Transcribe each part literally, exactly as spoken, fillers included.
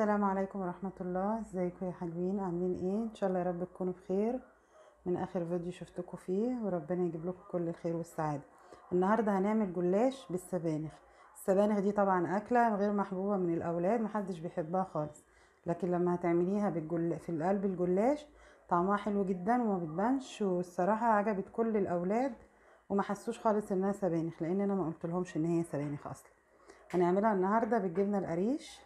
السلام عليكم ورحمة الله. ازيكم يا حلوين؟ عاملين ايه؟ ان شاء الله يا رب تكونوا بخير من اخر فيديو شفتكم فيه، وربنا يجيب لكم كل الخير والسعادة. النهاردة هنعمل جلاش بالسبانخ. السبانخ دي طبعا اكلة غير محبوبة من الاولاد، محدش بيحبها خالص، لكن لما هتعمليها بالجل... في قلب الجلاش طعمها حلو جدا وما بتبانش، والصراحة عجبت كل الاولاد وما حسوش خالص انها سبانخ، لان انا ما قلت لهمش ان هي سبانخ اصلا. هنعملها النهاردة بالجبنة القريش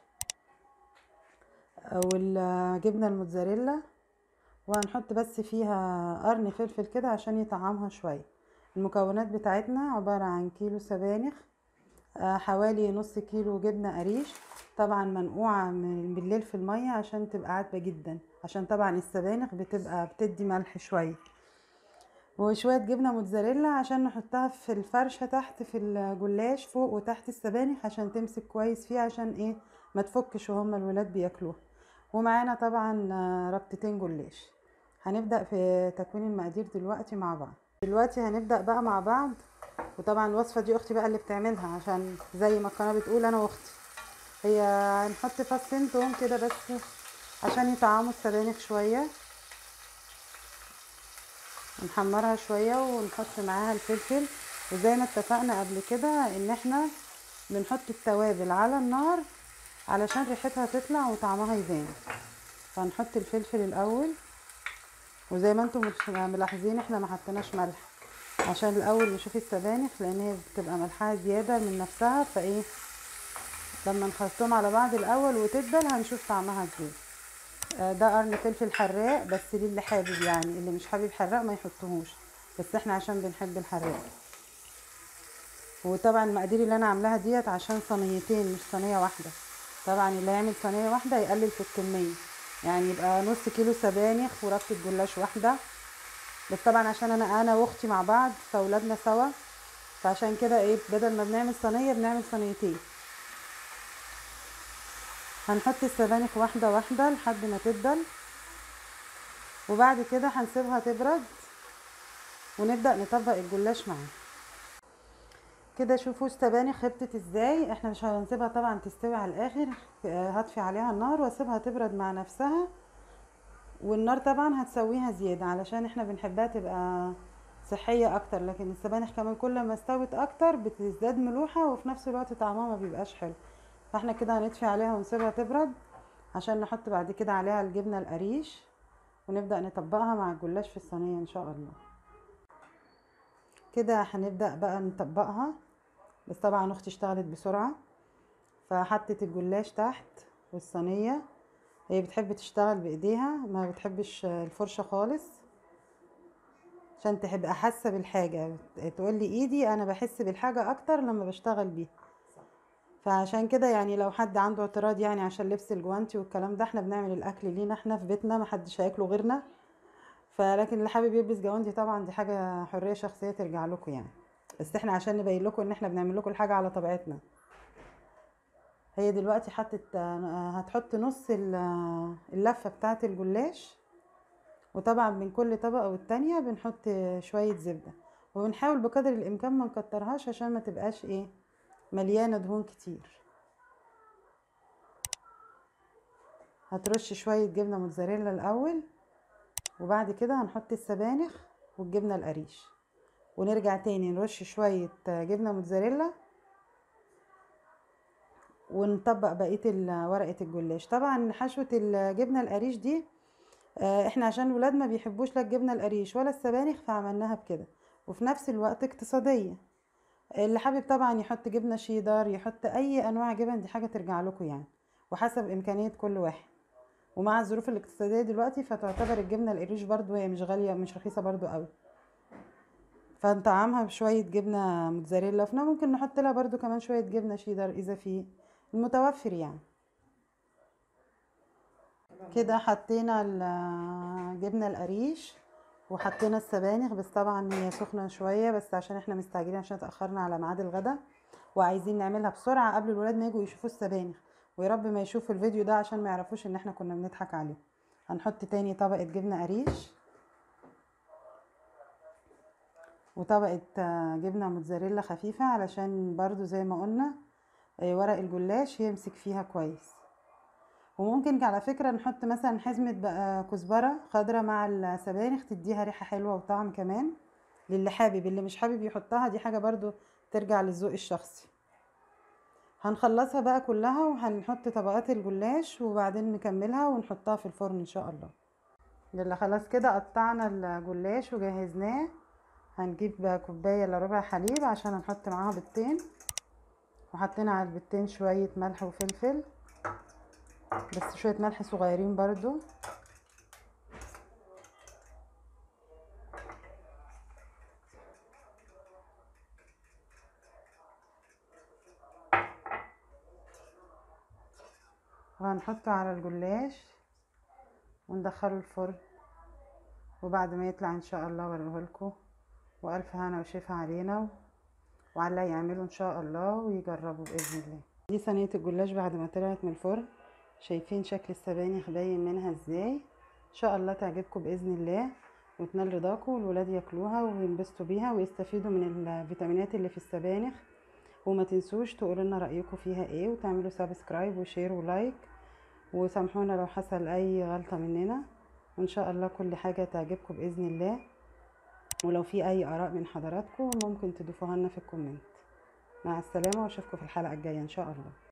والجبنه الموتزاريلا، وهنحط بس فيها قرن فلفل كده عشان يطعمها شويه. المكونات بتاعتنا عباره عن كيلو سبانخ، آه، حوالي نص كيلو جبنه قريش، طبعا منقوعه من بالليل في الميه عشان تبقى عاتبه جدا، عشان طبعا السبانخ بتبقى بتدي ملح شويه، وشويه جبنه موتزاريلا عشان نحطها في الفرشه تحت في الجلاش فوق وتحت السبانخ عشان تمسك كويس فيه، عشان ايه ما تفكش وهم الولاد بياكلوها. ومعانا طبعا ربطتين جلاش. هنبدأ في تكوين المقادير دلوقتي مع بعض. دلوقتي هنبدأ بقى مع بعض، وطبعا الوصفة دي اختي بقى اللي بتعملها، عشان زي ما القناة بتقول انا واختي. هي هنحط فصين توم كده بس عشان يطعموا السبانخ شوية، نحمرها شوية ونحط معاها الفلفل. وزي ما اتفقنا قبل كده ان احنا بنحط التوابل على النار علشان ريحتها تطلع وطعمها يبان. فهنحط الفلفل الاول، وزي ما انتم ملاحظين احنا ما حطيناش ملح عشان الاول نشوف السبانخ، لان هي بتبقى ملحها زياده من نفسها، فايه لما نحطهم على بعض الاول وتدبل هنشوف طعمها ازاي. آه ده قرن فلفل حراق بس للي حابب، يعني اللي مش حابب حراق ما يحطهوش، بس احنا عشان بنحب الحراق. وطبعا المقادير اللي انا عاملاها ديت عشان صينيتين مش صينيه واحده، طبعا اللي هيعمل صينيه واحده يقلل في الكميه، يعني يبقى نص كيلو سبانخ وربطه جلاش واحده، بس طبعا عشان انا انا واختي مع بعض فاولادنا سوا، فعشان كده ايه بدل ما بنعمل صينيه بنعمل صينيتين. هنحط السبانخ واحده واحده لحد ما تدبل، وبعد كده هنسيبها تبرد ونبدا نطبق الجلاش معاها. كده شوفوا السبانخ هبطت ازاي. احنا مش هنسيبها طبعا تستوي على الاخر، هطفي عليها النار واسيبها تبرد مع نفسها، والنار طبعا هتسويها زياده علشان احنا بنحبها تبقى صحيه اكتر، لكن السبانخ كمان كل ما استوت اكتر بتزداد ملوحه وفي نفس الوقت طعمها ما بيبقاش حلو. فاحنا كده هنطفي عليها ونسيبها تبرد عشان نحط بعد كده عليها الجبنه القريش ونبدا نطبقها مع الجلاش في الصينيه ان شاء الله. كده هنبدا بقى نطبقها، بس طبعا اختي اشتغلت بسرعه فحطت الجلاش تحت والصينيه، هي بتحب تشتغل بايديها ما بتحبش الفرشه خالص، عشان تبقى حاسه بالحاجه، تقول لي ايدي انا بحس بالحاجه اكتر لما بشتغل بيها. فعشان كده يعني لو حد عنده اعتراض يعني عشان لبس الجوانتي والكلام ده، احنا بنعمل الاكل لينا احنا في بيتنا، محدش هياكله غيرنا، فلكن اللي حابب يلبس جوانتي طبعا دي حاجه حريه شخصيه ترجع لكم يعني، بس احنا عشان نبين لكم ان احنا بنعمل لكم الحاجه على طبيعتنا. هي دلوقتي حطت هتحط نص اللفه بتاعه الجلاش، وطبعا من كل طبقه والتانيه بنحط شويه زبده، وبنحاول بقدر الامكان ما نكترهاش عشان ما تبقاش ايه مليانه دهون كتير. هترش شويه جبنه موتزاريلا الاول، وبعد كده هنحط السبانخ والجبنه القريش، ونرجع تاني نرش شويه جبنه موتزاريلا، ونطبق بقيه ورقه الجلاش. طبعا حشوه الجبنه القريش دي احنا عشان الولاد ما بيحبوش لا الجبنه القريش ولا السبانخ فعملناها بكده، وفي نفس الوقت اقتصاديه. اللي حابب طبعا يحط جبنه شيدر يحط اي انواع جبن، دي حاجه ترجع لكم يعني وحسب امكانيه كل واحد. ومع الظروف الاقتصاديه دلوقتي فتعتبر الجبنه القريش برضو هي مش غاليه مش رخيصه برضو قوي، فنطعمها بشويه جبنه موتزاريلا، فاحنا ممكن نحط لها برضو كمان شويه جبنه شيدر اذا في المتوفر يعني. كده حطينا الجبنه القريش وحطينا السبانخ، بس طبعا هي سخنه شويه بس عشان احنا مستعجلين عشان اتاخرنا على ميعاد الغدا وعايزين نعملها بسرعه قبل الولاد ما يجوا يشوفوا السبانخ، ويا رب ما يشوفوا الفيديو ده عشان ما يعرفوش ان احنا كنا بنضحك عليه. هنحط تاني طبقه جبنه قريش وطبقه جبنه موتزاريلا خفيفه علشان برضو زي ما قلنا ورق الجلاش يمسك فيها كويس. وممكن على فكرة نحط مثلا حزمة بقى كزبرة خضرة مع السبانخ، تديها ريحة حلوة وطعم كمان للي حابب. اللي مش حابب يحطها دي حاجة برضو ترجع للذوق الشخصي. هنخلصها بقى كلها وهنحط طبقات الجلاش وبعدين نكملها ونحطها في الفرن ان شاء الله. يلا خلاص كده قطعنا الجلاش وجهزناه. هنجيب بقى كوباية الا ربع حليب عشان هنحط معاها بيضتين، وحطينا على البيضتين شوية ملح وفلفل، بس شوية ملح صغيرين برضو. وهنحطه على الجلاش وندخله الفرن، وبعد ما يطلع ان شاء الله اوريهولكم. والف هنا وشفا علينا وعلى اللي يعملوا ان شاء الله ويجربوا باذن الله. دي صينيه الجلاش بعد ما طلعت من الفرن. شايفين شكل السبانخ باين منها ازاي؟ ان شاء الله تعجبكم باذن الله وتنال رضاكم، والولاد ياكلوها وينبسطوا بيها ويستفيدوا من الفيتامينات اللي في السبانخ. وما تنسوش تقولوا لنا رايكم فيها ايه، وتعملوا سبسكرايب وشير ولايك، وسامحونا لو حصل اي غلطه مننا. وان شاء الله كل حاجه تعجبكم باذن الله. ولو في اي اراء من حضراتكم ممكن تضيفوها لنا في الكومنت. مع السلامه واشوفكم في الحلقه الجايه ان شاء الله.